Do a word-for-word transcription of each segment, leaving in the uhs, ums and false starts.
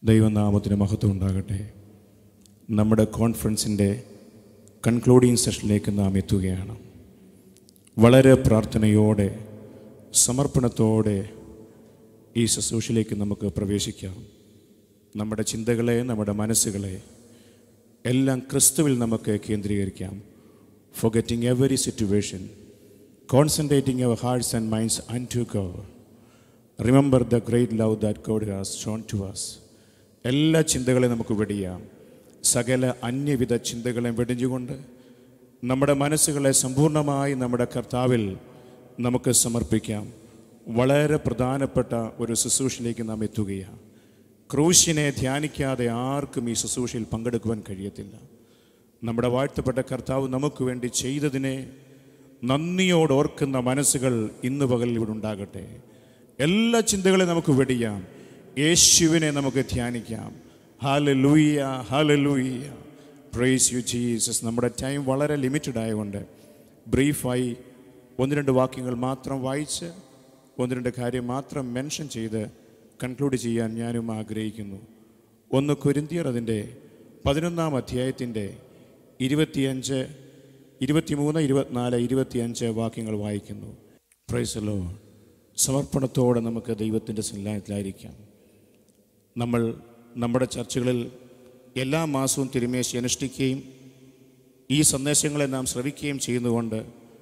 ദൈവനാമത്തിന് മഹത്വം ഉണ്ടാകട്ടെ. നമ്മുടെ കോൺഫറൻസിൻ്റെ കൺക്ലൂഡിങ് സെഷനിലേക്ക് നാം എത്തുകയാണ്. വളരെ പ്രാർത്ഥനയോടെ സമർപ്പണത്തോടെ ഈ ശുശ്രൂഷയിലേക്ക് നമുക്ക് പ്രവേശിക്കാം. നമ്മുടെ ചിന്തകളെ, നമ്മുടെ മനസ്സുകളെ എല്ലാം ക്രിസ്തുവിൽ നമുക്ക് കേന്ദ്രീകരിക്കാം. Forgetting every situation, concentrating our hearts and minds unto God. Remember the great love that God has shown to us. എല്ലാ ചിന്തകളെയും നമുക്ക് വെടിയാം. സകല അന്യവിധ ചിന്തകളെയും വെടിഞ്ഞുകൊണ്ട് നമ്മുടെ മനസ്സുകളെ സമ്പൂർണ്ണമായി നമ്മുടെ കർത്താവിൽ നമുക്ക് സമർപ്പിക്കാം. വളരെ പ്രധാനപ്പെട്ട ഒരു ശുശ്രൂഷയിലേക്ക് നാം എത്തുകയാണ്. ക്രൂശിനെ ധ്യാനിക്കാതെ ആർക്കും ഈ ശുശ്രൂഷയിൽ പങ്കെടുക്കുവാൻ കഴിയത്തില്ല. നമ്മുടെ വാഴ്ത്തപ്പെട്ട കർത്താവ് നമുക്ക് വേണ്ടി ചെയ്തതിനെ നന്ദിയോട് ഓർക്കുന്ന മനസ്സുകൾ ഇന്ന് പകൽ ഇവിടെ ഉണ്ടാകട്ടെ. എല്ലാ ചിന്തകളെയും നമുക്ക് വെടിയാം. യേശുവിനെ നമുക്ക് ധ്യാനിക്കാം. Hallelujah, hallelujah, praise you Jesus. നമ്മുടെ ടൈം വളരെ ലിമിറ്റഡ് ആയതുകൊണ്ട് ബ്രീഫായി ഒന്ന് രണ്ട് വാക്യങ്ങൾ മാത്രം വായിച്ച് ഒന്ന് രണ്ട് കാര്യം മാത്രം മെൻഷൻ ചെയ്ത് കൺക്ലൂഡ് ചെയ്യാൻ ഞാനും ആഗ്രഹിക്കുന്നു. ഒന്ന് കൊരിന്ത്യർ അതിൻ്റെ പതിനൊന്നാം അധ്യായത്തിൻ്റെ ഇരുപത്തിയഞ്ച് ഇരുപത്തിമൂന്ന് ഇരുപത്തിനാല് ഇരുപത്തിയഞ്ച് വാക്യങ്ങൾ വായിക്കുന്നു. Praise the Lord. സമർപ്പണത്തോടെ നമുക്ക് ദൈവത്തിൻ്റെ സന്നിധാനത്തിലായിരിക്കാം. നമ്മൾ നമ്മുടെ ചർച്ചകളിൽ എല്ലാ മാസവും തിരുമേശി അനുഷ്ഠിക്കുകയും ഈ സന്ദേശങ്ങളെ നാം ശ്രവിക്കുകയും ചെയ്യുന്നതുകൊണ്ട്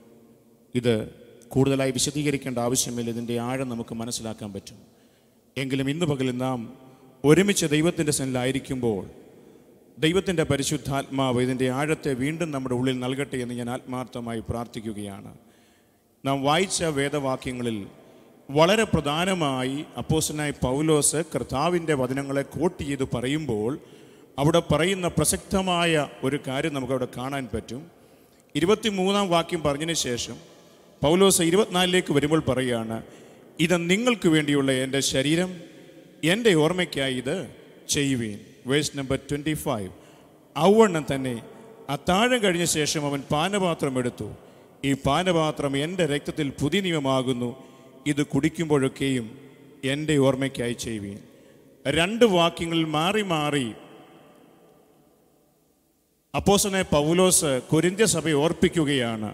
ഇത് കൂടുതലായി വിശദീകരിക്കേണ്ട ആവശ്യമില്ല. ഇതിൻ്റെ ആഴം നമുക്ക് മനസ്സിലാക്കാൻ പറ്റും. എങ്കിലും ഇന്ന് പകലിൽ നാം ഒരുമിച്ച് ദൈവത്തിൻ്റെ സന്നിധിയിലായിരിക്കുമ്പോൾ ദൈവത്തിൻ്റെ പരിശുദ്ധാത്മാവ് ഇതിൻ്റെ ആഴത്തെ വീണ്ടും നമ്മുടെ ഉള്ളിൽ നൽകട്ടെ എന്ന് ഞാൻ ആത്മാർത്ഥമായി പ്രാർത്ഥിക്കുകയാണ്. നാം വായിച്ച വേദവാക്യങ്ങളിൽ വളരെ പ്രധാനമായി അപ്പോസ്തലനായ പൗലോസ് കർത്താവിൻ്റെ വചനങ്ങളെ കോട്ട് ചെയ്ത് പറയുമ്പോൾ അവിടെ പറയുന്ന പ്രസക്തമായ ഒരു കാര്യം നമുക്കവിടെ കാണാൻ പറ്റും. ഇരുപത്തിമൂന്നാം വാക്യം പറഞ്ഞതിന് ശേഷം പൗലോസ് ഇരുപത്തിനാലിലേക്ക് വരുമ്പോൾ പറയുകയാണ്, ഇത് നിങ്ങൾക്ക് വേണ്ടിയുള്ള എൻ്റെ ശരീരം, എൻ്റെ ഓർമ്മയ്ക്കായി ഇത് ചെയ്യുവീൻ. Verse number twenty five. ഔവണ്ണം തന്നെ അത്താഴം കഴിഞ്ഞ ശേഷം അവൻ പാനപാത്രം എടുത്തു. ഈ പാനപാത്രം എൻ്റെ രക്തത്തിൽ പുതിയ നിയമമാകുന്നു, ഇത് കുടിക്കുമ്പോഴൊക്കെയും എൻ്റെ ഓർമ്മയ്ക്കായി ചെയ്യുവീൻ. രണ്ട് വാക്യങ്ങളിൽ മാറി മാറി അപ്പോസ്തലനായ പൗലോസ് കൊരിന്ത്യ സഭയെ ഓർപ്പിക്കുകയാണ്.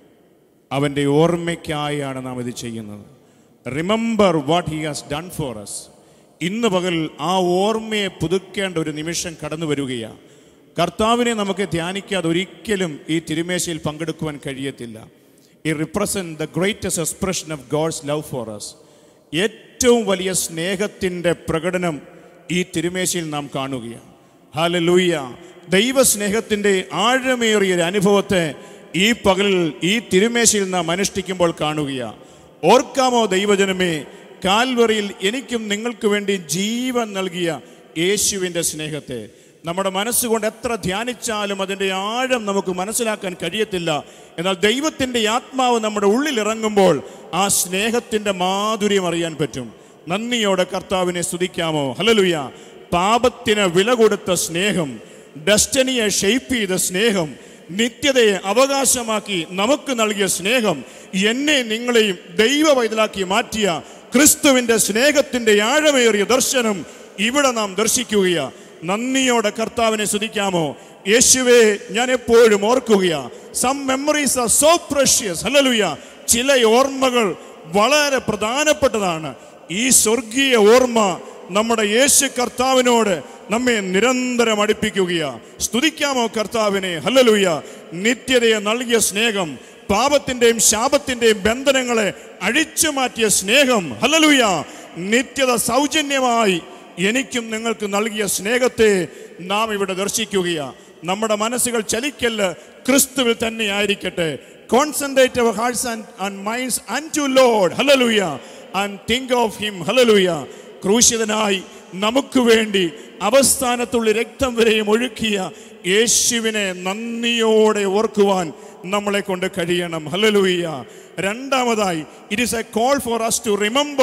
അവൻ്റെ ഓർമ്മയ്ക്കായാണ് നാം ഇത് ചെയ്യുന്നത്. Remember what he has done for us. ഇന്ന് പകൽ ആ ഓർമ്മയെ പുതുക്കേണ്ട ഒരു നിമിഷം കടന്നു വരികയാണ്. കർത്താവിനെ നമുക്ക് ധ്യാനിക്കാതെ ഒരിക്കലും ഈ തിരുമേശയിൽ പങ്കെടുക്കുവാൻ കഴിയത്തില്ല. ഈ represent the greatest expression of God's love for us. ഏറ്റവും വലിയ സ്നേഹത്തിൻ്റെ പ്രകടനം ഈ തിരുമേശയിൽ നാം കാണുകയാണ്. ഹല്ലേലൂയ. ദൈവസ്നേഹത്തിൻ്റെ ആഴമേറിയ ഒരു അനുഭവത്തെ ഈ പകലിൽ ഈ തിരുമേശയിൽ നാം അനുഷ്ഠിക്കുമ്പോൾ കാണുകയാണ്. ഓർക്കാമോ ദൈവജനമേ, കാൽവറിയിൽ എനിക്കും നിങ്ങൾക്ക് വേണ്ടി ജീവൻ നൽകിയ യേശുവിൻ്റെ സ്നേഹത്തെ നമ്മുടെ മനസ്സുകൊണ്ട് എത്ര ധ്യാനിച്ചാലും അതിൻ്റെ ആഴം നമുക്ക് മനസ്സിലാക്കാൻ കഴിയത്തില്ല. എന്നാൽ ദൈവത്തിൻ്റെ ആത്മാവ് നമ്മുടെ ഉള്ളിൽ ഇറങ്ങുമ്പോൾ ആ സ്നേഹത്തിൻ്റെ മാധുര്യം അറിയാൻ പറ്റും. നന്ദിയോടെ കർത്താവിനെ സ്തുതിക്കാമോ? ഹല്ലേലൂയ. പാപത്തിന് വില കൊടുത്ത സ്നേഹം, ഡെസ്റ്റിനിയെ ഷെയ്പ്പ് ചെയ്ത സ്നേഹം, നിത്യതയെ അവകാശമാക്കി നമുക്ക് നൽകിയ സ്നേഹം, എന്നെ നിങ്ങളെയും ദൈവ പൈതലാക്കി മാറ്റിയ ക്രിസ്തുവിൻ്റെ സ്നേഹത്തിൻ്റെ ആഴമേറിയ ദർശനം ഇവിടെ നാം ദർശിക്കുകയാണ്. നന്ദിയോടെ കർത്താവിനെ സ്തുതിക്കാമോ? യേശുവേ, ഞാൻ എപ്പോഴും ഓർക്കുകയാ. Some memories are so precious. Hallelujah. ചില ഓർമ്മകൾ വളരെ പ്രധാനപ്പെട്ടതാണ്. ഈ സ്വർഗീയ ഓർമ്മ നമ്മുടെ യേശു കർത്താവിനോട് നമ്മെ നിരന്തരം അടുപ്പിക്കുകയാ. സ്തുതിക്കാമോ കർത്താവിനെ? ഹല്ലേലൂയ. നിത്യതയെ നൽകിയ സ്നേഹം, പാപത്തിൻ്റെയും ശാപത്തിൻ്റെയും ബന്ധനങ്ങളെ അഴിച്ചു മാറ്റിയ സ്നേഹം, ഹല്ലേലൂയ. നിത്യത സൗജന്യമായി എനിക്കും നിങ്ങൾക്ക് നൽകിയ സ്നേഹത്തെ നാം ഇവിടെ ദർശിക്കുകയാണ്. നമ്മുടെ മനസ്സുകൾ ചലിക്കല്ല് ക്രിസ്തുവിൽ തന്നെ ആയിരിക്കട്ടെ. Concentrate our hearts and minds unto Lord, hallelujah, and think of him, hallelujah. ക്രൂശിതനായി നമുക്ക് വേണ്ടി അവസാനത്തുള്ള രക്തം വരെയും ഒഴുക്കിയ യേശുവിനെ നന്ദിയോടെ ഓർക്കുവാൻ നമ്മളെ കൊണ്ട് കഴിയണം. ഹല്ലേലൂയ. രണ്ടാമതായി, it is a call for us to remember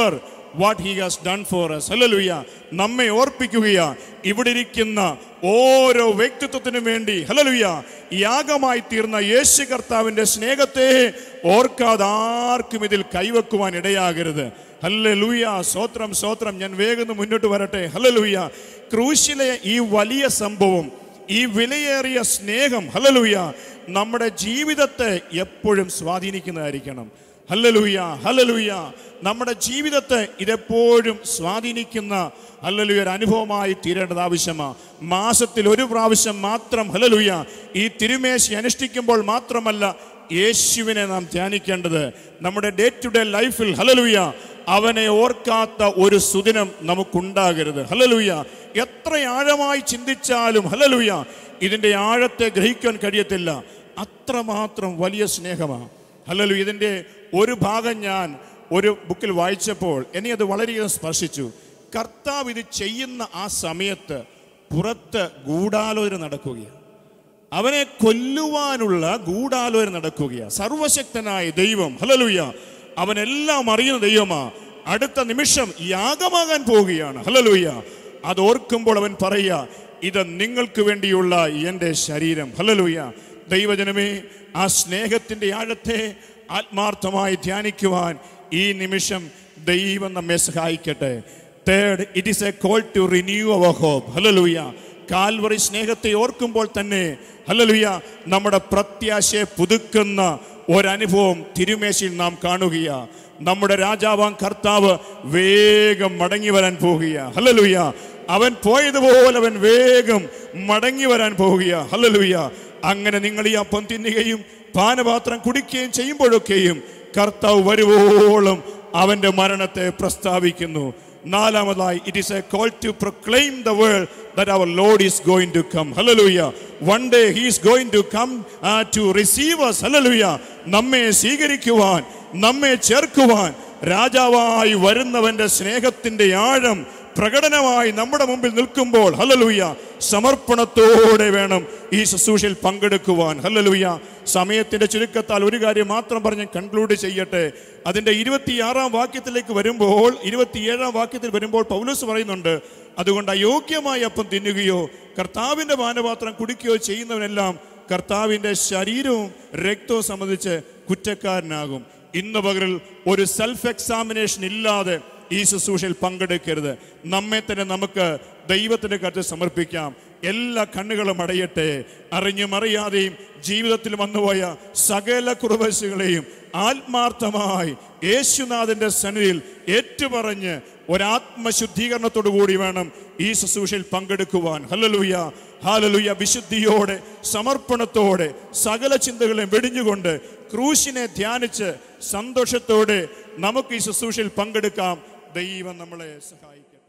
what he has done for us. Hallelujah. നമ്മെ ഓർപ്പിക്കുകയാ ഇവിടെ ഇരിക്കുന്ന ഓരോ വ്യക്തിത്വത്തിനും വേണ്ടി ഹല്ലേലൂയ യാഗമായി തീർന്ന യേശു കർത്താവിന്റെ സ്നേഹത്തെ ഓർക്കാതെ ആർക്കും ഇതിൽ കൈവെക്കുവാൻ ഇടയാകരുത്. ഹല്ലേലൂയ. സ്തോത്രം സ്തോത്രം. ഞാൻ വേഗം മുന്നോട്ട് വരട്ടെ. ഹല്ലേലൂയ. ക്രൂശിലെ ഈ വലിയ സംഭവം, ഈ വിലയേറിയ സ്നേഹം ഹല്ലേലൂയ നമ്മുടെ ജീവിതത്തെ എപ്പോഴും സ്വാധീനിക്കുന്നതായിരിക്കണം. Hallelujah hallelujah. നമ്മുടെ ജീവിതത്തെ ഇതെപ്പോഴും സ്വാധീനിക്കുന്ന ഹല്ലേലൂയ ഒരു അനുഭവമായി തീരേണ്ടത് ആവശ്യമാണ്. മാസത്തിൽ ഒരു പ്രാവശ്യം മാത്രം ഹല്ലേലൂയ ഈ തിരുമേശി അനുഷ്ഠിക്കുമ്പോൾ മാത്രമല്ല യേശുവിനെ നാം ധ്യാനിക്കേണ്ടത്. നമ്മുടെ ഡേ ടു ഡേ ലൈഫിൽ ഹല്ലേലൂയ അവനെ ഓർക്കാത്ത ഒരു സുദിനം നമുക്കുണ്ടാകരുത്. ഹല്ലേലൂയ. എത്ര ആഴമായി ചിന്തിച്ചാലും ഹല്ലേലൂയ ഇതിൻ്റെ ആഴത്തെ ഗ്രഹിക്കാൻ കഴിയത്തില്ല. അത്രമാത്രം വലിയ സ്നേഹമാണ്. ഹല്ലേലൂയ. ഇതിൻ്റെ ഒരു ഭാഗം ഞാൻ ഒരു ബുക്കിൽ വായിച്ചപ്പോൾ എന്നെ അത് വളരെയധികം സ്പർശിച്ചു. കർത്താവ് ഇത് ചെയ്യുന്ന ആ സമയത്ത് പുറത്ത് ഗൂഢാലോചന നടക്കുകയാണ്. അവനെ കൊല്ലുവാനുള്ള ഗൂഢാലോചന നടക്കുകയാണ്. സർവശക്തനായ ദൈവം ഹല്ലേലൂയ അവനെല്ലാം അറിയുന്ന ദൈവമാ. അടുത്ത നിമിഷം യാഗമാകാൻ പോവുകയാണ്. ഹല്ലേലൂയ. അത് ഓർക്കുമ്പോൾ അവൻ പറയുക, ഇത് നിങ്ങൾക്ക് വേണ്ടിയുള്ള എൻ്റെ ശരീരം. ഹല്ലേലൂയ. ദൈവജനമേ, ആ സ്നേഹത്തിൻ്റെ ആഴത്തെ ആത്മാർത്ഥമായി ധ്യാനിക്കുവാൻ ഈ നിമിഷം ദൈവം നമ്മെ സഹായിക്കട്ടെ. Third, it is a call to renew our hope. Hallelujah. Calvary സ്നേഹത്തെ ഓർക്കുമ്പോൾ തന്നെ ഹല്ലേലൂയ നമ്മുടെ പ്രത്യാശയെ പുതുക്കുന്ന ഒരനുഭവം തിരുമേശയിൽ നാം കാണുകയാണ്. നമ്മുടെ രാജാവാം കർത്താവ് വേഗം മടങ്ങി വരാൻ പോവുകയാണ്. ഹല്ലേലൂയ. അവൻ പോയതുപോലെ അവൻ വേഗം മടങ്ങി വരാൻ പോവുകയാണ്. ഹല്ലേലൂയ. അങ്ങനെ നിങ്ങൾ ഈ അപ്പം തിന്നുകയും പാനപാത്രം കുടിക്കുകയും ചെയ്യുമ്പോഴൊക്കെയും കർത്താവ് വരുവോളം അവന്റെ മരണത്തെ പ്രസ്താവിക്കുന്നു. നാലാമതായി, it is a call to proclaim the world that our Lord is going to come. Hallelujah. One day he is going to come uh, to receive us. Hallelujah. നമ്മെ സ്വീകരിക്കുവാൻ, നമ്മെ ചേർക്കുവാൻ രാജാവായി വരുന്നവന്റെ സ്നേഹത്തിന്റെ ആഴം പ്രകടനമായി നമ്മുടെ മുമ്പിൽ നിൽക്കുമ്പോൾ ഹല്ലേലൂയ സമർപ്പണത്തോടെ വേണം ഈ ശുശ്രൂഷയിൽ പങ്കെടുക്കുവാൻ. ഹല്ലേലൂയ. സമയത്തിന്റെ ചുരുക്കത്താൽ ഒരു കാര്യം മാത്രം പറഞ്ഞ് കൺക്ലൂഡ് ചെയ്യട്ടെ. അതിന്റെ ഇരുപത്തിയാറാം വാക്യത്തിലേക്ക് വരുമ്പോൾ, ഇരുപത്തിയേഴാം വാക്യത്തിൽ വരുമ്പോൾ പൗലോസ് പറയുന്നുണ്ട്, അതുകൊണ്ട് അയോഗ്യമായി അപ്പം തിന്നുകയോ കർത്താവിന്റെ പാനപാത്രം കുടിക്കുകയോ ചെയ്യുന്നവനെല്ലാം കർത്താവിന്റെ ശരീരവും രക്തവും സംബന്ധിച്ച് കുറ്റക്കാരനാകും. ഇന്ന് പകലിൽ ഒരു സെൽഫ് എക്സാമിനേഷൻ ഇല്ലാതെ ഈ ശുശ്രൂഷയിൽ പങ്കെടുക്കരുത്. നമ്മെ തന്നെ നമുക്ക് ദൈവത്തിന്റെ കരുത്തിൽ സമർപ്പിക്കാം. എല്ലാ കണ്ണുകളും അടയട്ടെ. അറിഞ്ഞും അറിയാതെയും ജീവിതത്തിൽ വന്നുപോയ സകല കുറവശകളെയും ആത്മാർത്ഥമായി യേശുനാഥന്റെ സന്നിധിയിൽ ഏറ്റുപറഞ്ഞ് ഒരാത്മശുദ്ധീകരണത്തോടു കൂടി വേണം ഈ ശുശ്രൂഷയിൽ പങ്കെടുക്കുവാൻ. ഹല്ലേലൂയ ഹല്ലേലൂയ. വിശുദ്ധിയോടെ സമർപ്പണത്തോടെ സകല ചിന്തകളെയും വെടിഞ്ഞുകൊണ്ട് ക്രൂശിനെ ധ്യാനിച്ച് സന്തോഷത്തോടെ നമുക്ക് ഈ ശുശ്രൂഷയിൽ പങ്കെടുക്കാം. ദൈവം നമ്മളെ സഹായിക്കും.